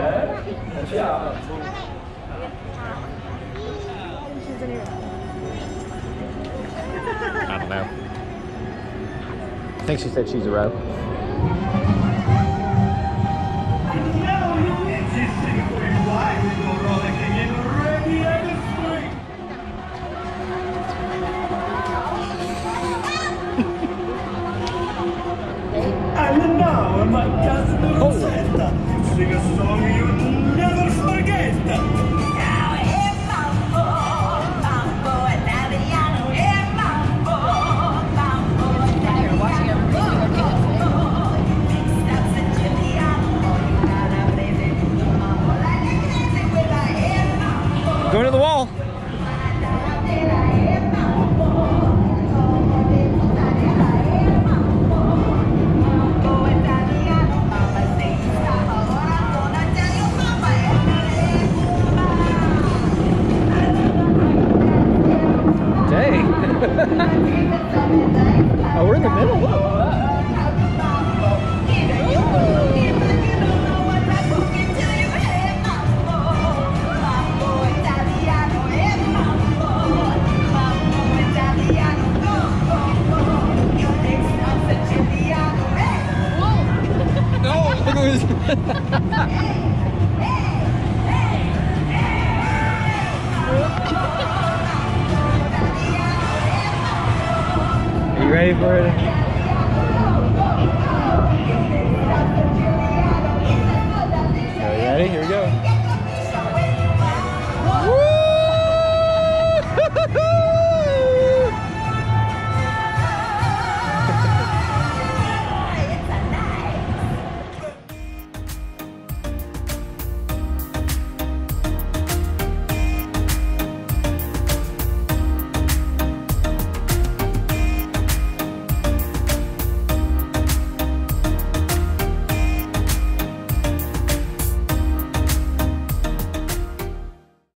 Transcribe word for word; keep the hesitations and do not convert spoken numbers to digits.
I don't know. I think she said she's a row. And now, my cousin Rosetta, sing a song you'll never forget. Go to the wall. Dang. Oh, we're in the middle. Look. Are you ready for it?